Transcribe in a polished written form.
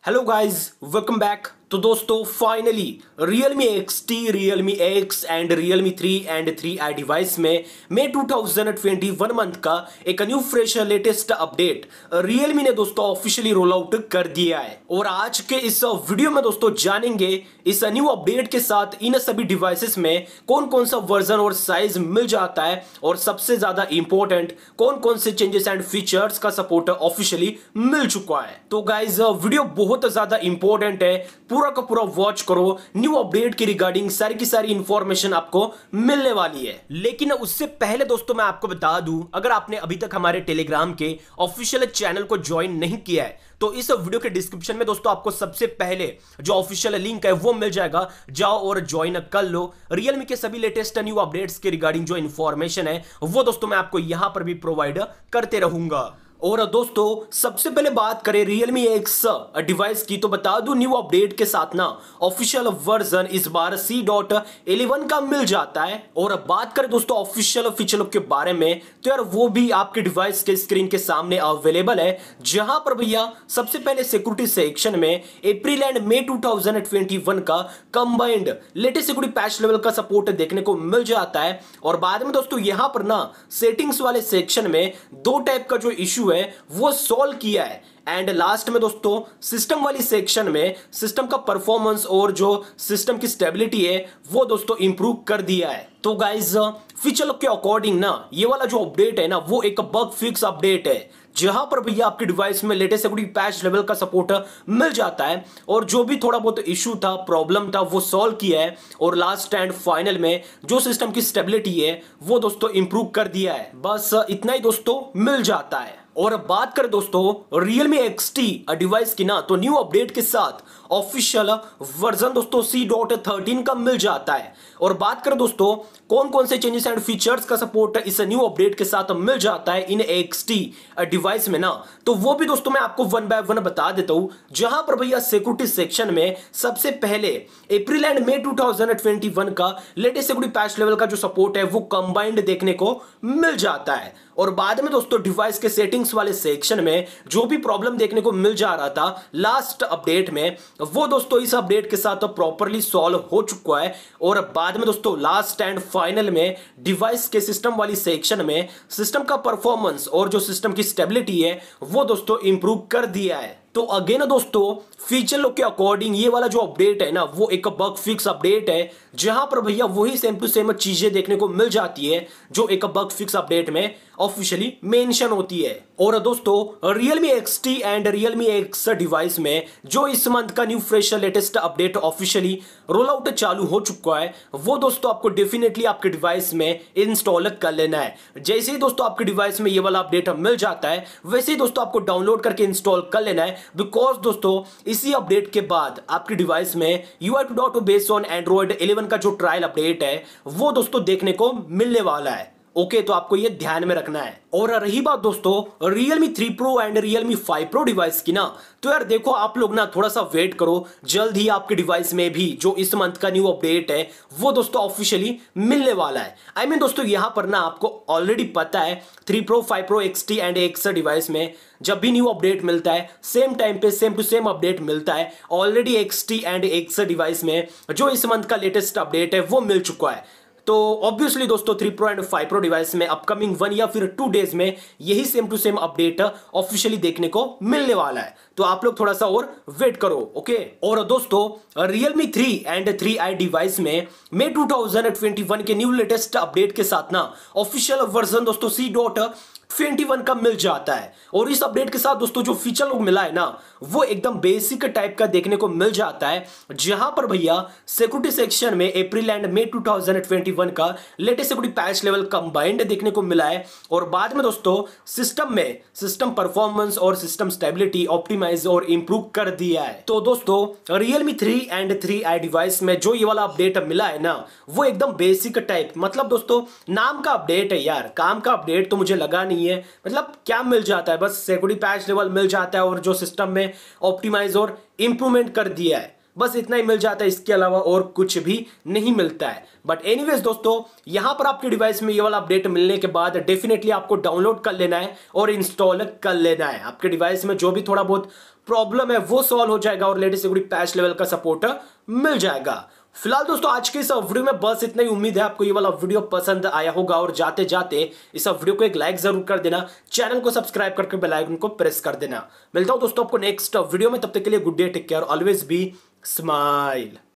Hello guys, welcome back. तो दोस्तों finally Realme XT, Realme X and Realme 3 and 3i device में मई 2021 month का एक new fresh latest update Realme ने दोस्तों ऑफिशियली रोल आउट कर दिया है। और आज के इस वीडियो में दोस्तों जानेंगे इस न्यू अपडेट के साथ इन सभी डिवाइसेस में कौन कौन सा वर्जन और साइज मिल जाता है, और सबसे ज्यादा इंपॉर्टेंट कौन कौन से चेंजेस एंड फीचर्स का सपोर्ट ऑफिशियली मिल चुका है। तो गाइज वीडियो बहुत ज्यादा इंपॉर्टेंट है, पूरा का पूरा वॉच करो। न्यू अपडेट की रिगार्डिंग सारी की सारी इंफॉर्मेशन आपको मिलने वाली है। लेकिन उससे पहले दोस्तों मैं आपको बता दूं, अगर आपने अभी तक हमारे टेलीग्राम के ऑफिशियल चैनल को ज्वाइन नहीं किया है तो इस वीडियो के डिस्क्रिप्शन में दोस्तों आपको सबसे पहले जो ऑफिशियल लिंक है वो मिल जाएगा, जाओ और ज्वाइन कर लो। रियलमी के सभी लेटेस्ट न्यू अपडेट्स के रिगार्डिंग जो इंफॉर्मेशन है वो दोस्तों मैं आपको यहां पर भी प्रोवाइड करते रहूंगा। और दोस्तों सबसे पहले बात करें Realme X डिवाइस की, तो बता दूं न्यू अपडेट के साथ ना ऑफिशियल वर्जन इस बार C.11 का मिल जाता है। और बात करें दोस्तों ऑफिशियल फीचर के बारे में, तो यार वो भी आपके डिवाइस के स्क्रीन के सामने अवेलेबल है। जहां पर भैया सबसे पहले सिक्योरिटी सेक्शन में अप्रैल एंड मई 2021 का combined latest security patch level का सपोर्ट देखने को मिल जाता है। और बाद में दोस्तों यहां पर ना सेटिंग्स वाले सेक्शन में दो टाइप का जो इशू है वो सॉल्व किया है। एंड लास्ट में दोस्तों सिस्टम वाली सेक्शन में सिस्टम का परफॉर्मेंस और जो सिस्टम की स्टेबिलिटी है वो दोस्तों इंप्रूव कर दिया है। तो गाइज फीचर के अकॉर्डिंग ना ये वाला जो अपडेट है ना वो एक बग फिक्स अपडेट है, जहां पर भैया आपके डिवाइस में लेटेस्ट सिक्योरिटी पैच लेवल का सपोर्ट मिल जाता है और जो भी थोड़ा बहुत इशू था, प्रॉब्लम था, वो सॉल्व किया है। और लास्ट एंड फाइनल में जो सिस्टम की स्टेबिलिटी है वो दोस्तों इंप्रूव कर दिया है। बस इतना ही दोस्तों मिल जाता है। और बात करें दोस्तों Realme XT डिवाइस की ना, तो न्यू अपडेट के साथ ऑफिशियल वर्जन दोस्तों C.13 का मिल जाता है। और बात करें दोस्तों कौन कौन से चेंजेस एंड फीचर्स का सपोर्ट इस न्यू अपडेट के साथ मिल जाता है इन XT डिवाइस में ना, तो वो भी दोस्तों मैं आपको वन बाय वन बता देता हूं। जहां पर भैया सिक्योरिटी सेक्शन में सबसे पहले अप्रैल एंड मई 2021 का लेटेस्ट सिक्योरिटी पैच लेवल का जो सपोर्ट है वो कंबाइंड देखने को मिल जाता है। और बाद में दोस्तों डिवाइस के सेटिंग्स वाले सेक्शन में जो भी प्रॉब्लम देखने को मिल जा रहा था लास्ट अपडेट में, वो दोस्तों इस अपडेट के साथ प्रॉपर्ली सॉल्व हो चुका है। और बाद में दोस्तों लास्ट एंड फाइनल में डिवाइस के सिस्टम वाली सेक्शन में सिस्टम का परफॉर्मेंस और जो सिस्टम की स्टेबिलिटी है वो दोस्तों इंप्रूव कर दिया है। तो अगेन दोस्तों फीचर लोग के अकॉर्डिंग ये वाला जो अपडेट है ना वो एक बग फिक्स अपडेट है, जहां पर भैया वही सेम टू सेम चीजें देखने को मिल जाती है जो एक बग फिक्स अपडेट में ऑफिशियली मेंशन होती है। और दोस्तों Realme XT and Realme X device में जो इस मंथ का new fresh latest update officially roll out चालू हो चुका है वो दोस्तों आपको डेफिनेटली आपके डिवाइस में इंस्टॉल कर लेना है। जैसे ही दोस्तों आपके डिवाइस में ये वाला अपडेट मिल जाता है वैसे ही दोस्तों आपको डाउनलोड करके इंस्टॉल कर लेना है, बिकॉज दोस्तों इसी अपडेट के बाद आपकी डिवाइस में UI 2.2 बेस्ड ऑन Android 11 का जो ट्रायल अपडेट है वो दोस्तों देखने को मिलने वाला है। ओके, तो आपको ये ध्यान में रखना है। और रही बात दोस्तों Realme 3 Pro and Realme 5 Pro device की ना, तो यार देखो आप लोग ना थोड़ा सा वेट करो, जल्द ही आपके डिवाइस में भी जो इस मंथ का न्यू अपडेट है वो दोस्तों ऑफिशियली मिलने वाला है। आई मीन दोस्तों यहां पर ना आपको ऑलरेडी पता है 3 Pro, 5 Pro, XT and X device में जब भी न्यू अपडेट मिलता है सेम टाइम पे सेम टू सेम अपडेट मिलता है। Already XT and X device में जो इस मंथ का लेटेस्ट अपडेट है वो मिल चुका है। तो ऑब्वियसली दोस्तों 3 Pro एंड 5 Pro डिवाइस में अपकमिंग 1 या फिर 2 डेज में यही same to same update officially देखने को मिलने वाला है। तो आप लोग थोड़ा सा और वेट करो। ओके, और दोस्तों Realme 3 एंड 3i डिवाइस में मई 2021 के न्यू लेटेस्ट अपडेट के साथ ना ऑफिशियल वर्जन दोस्तों C.21 का मिल जाता है। और इस अपडेट के साथ दोस्तों जो फीचर लोग मिला है ना वो एकदम बेसिक टाइप का देखने को मिल जाता है, जहां पर भैया सिक्योरिटी सेक्शन में अप्रैल एंड मई 2021 का latest security patch level combined देखने को मिला है। और बाद में दोस्तों सिस्टम में सिस्टम परफॉर्मेंस और सिस्टम स्टेबिलिटी ऑप्टिमाइज और इंप्रूव कर दिया है। तो दोस्तों Realme 3 एंड 3i डिवाइस में जो ये वाला अपडेट मिला है ना वो एकदम बेसिक टाइप, मतलब दोस्तों नाम का अपडेट है यार, काम का अपडेट तो मुझे लगा नहीं है। मतलब क्या मिल जाता है, बस सिक्योरिटी पैच लेवल मिल जाता है और जो सिस्टम में ऑप्टिमाइज और इंप्रूवमेंट कर दिया है बस इतना ही मिल जाता है, इसके अलावा और कुछ भी नहीं मिलता है। बट एनीवेज दोस्तों, यहां पर आपके डिवाइस में ये वाला अपडेट मिलने के बाद डेफिनेटली आपको डाउनलोड कर लेना है और इंस्टॉल कर लेना है। आपके डिवाइस में जो भी थोड़ा बहुत प्रॉब्लम है वो सॉल्व हो जाएगा और लेटेस्ट सिक्योरिटी पैच लेवल का सपोर्ट मिल जाएगा। फिलहाल दोस्तों आज के इस वीडियो में बस इतना ही। उम्मीद है आपको ये वाला वीडियो पसंद आया होगा और जाते जाते इस वीडियो को एक लाइक जरूर कर देना, चैनल को सब्सक्राइब करके बेल आइकन को प्रेस कर देना। मिलता हूं दोस्तों आपको नेक्स्ट वीडियो में, तब तक के लिए good day, take care, always be smile.